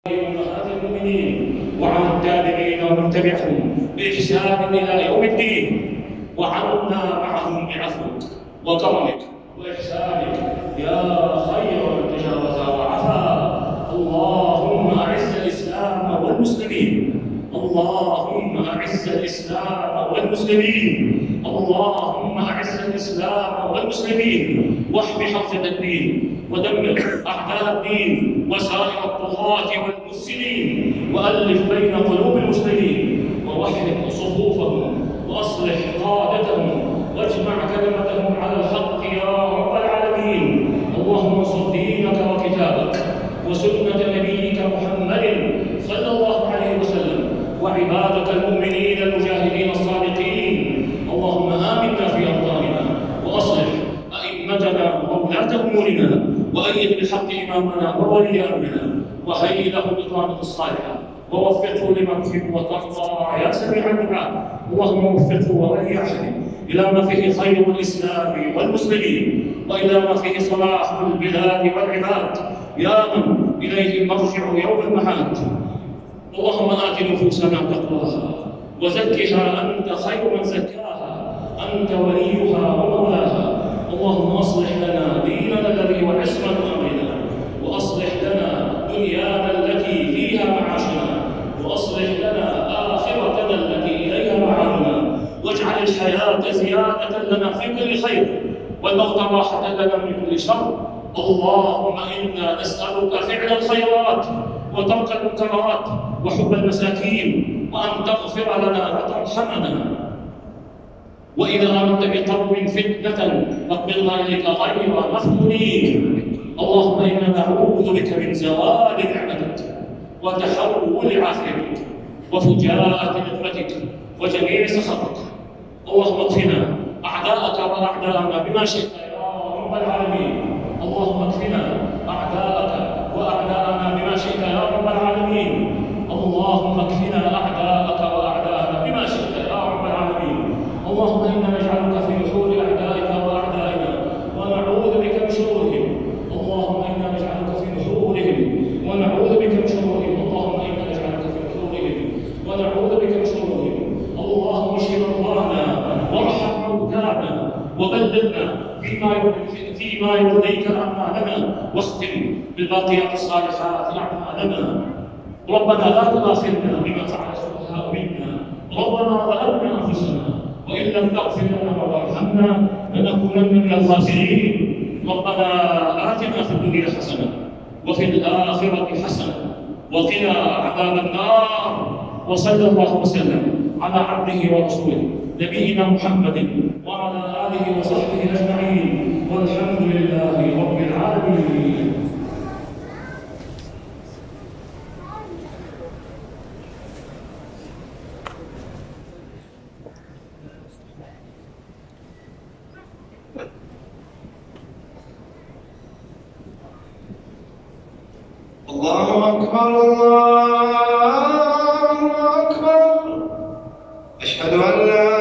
أمهات المؤمنين وعن التابعين ومن تبعهم بإحسان إلى يوم الدين، وعنا معهم بعفوك وكرمك وإحسانك يا خير من تجاوز وعفا. اللهم أعز الإسلام والمسلمين، اللهم أعز الإسلام والمسلمين، اللهم أعز الإسلام والمسلمين، واحم حوزة الدين ودمر أعداء الدين وسائر الطغاة والمفسدين، وألف بين قلوب المسلمين ووحد صفوفهم وأصلح قادتهم واجمع كلمتهم على الحق يا رب العالمين. اللهم انصر دينك وكتابك وسنة نبيك محمد صلى الله عليه وسلم وعبادك المؤمنين المجاهدين الصادقين. اللهم آمنا في أوطاننا وأصلح أئمتنا وولاة أمورنا، وأيد بالحق إمامنا وولي أمرنا، وهيئ له بالطاعة الصالحة، ووفقه لما تحب وترضى يا سميع الدعاء. اللهم وفقه وولي عهده إلى ما فيه خير الإسلام والمسلمين، وإلى ما فيه صلاح البلاد والعباد، يا من إليه المرجع يوم المعاد. اللهم آت نفوسنا تقواها وزكها أنت خير من زكاها، أنت وليها ومولاها. اللهم أصلح لنا ديننا الذي هو عصمة أمرنا، وأصلح لنا دنيانا التي فيها معاشنا، وأصلح لنا آخرتنا التي إليها معادنا، واجعل الحياة زيادة لنا في كل خير والموت راحة لنا من كل شر. اللهم إنا نسألك فعل الخيرات وترك المنكرات وحب المساكين، وأن تغفر لنا وترحمنا. وإذا أردت بقوم فتنة فاقبضنا إليك غير مفتونين. اللهم إنا نعوذ بك من زوال نعمتك وتحول عافيتك وفجاءة نقمتك وجميع سخطك. اللهم اكفنا أعداءك وأعداءنا بما شئت يا رب العالمين. اللهم اكفنا أعداءك وأعداءنا بما شئت يا رب العالمين. اللهم اكفنا أعداءك وأعداءنا بما شئت يا رب العالمين. اللهم إنا نجعلك في نحور أعدائك وأعدائنا ونعوذ بك من شرورهم. اللهم إنا نجعلك في نحورهم ونعوذ بك من شرورهم. اللهم إنا نجعلك في نحورهم ونعوذ بك من شرورهم. اللهم اشف مرضانا وارحم موتانا وبلغنا فيما يرضيك أعمالنا، واختم بالباقيات الصالحات أعمالنا. ربنا لا تؤاخذنا بما فعل السفهاء منا، ربنا ظلمنا أنفسنا وإن لم تغفر لنا وترحمنا لنكونن من الخاسرين. ربنا آتنا في الدنيا حسنة وفي الآخرة حسنة وقنا عذاب النار. وصلى الله وسلم على عبده ورسوله نبينا محمد وعلى آله وصحبه أجمعين، والحمد لله رب العالمين. الله أكبر الله أكبر. أشهد أن لا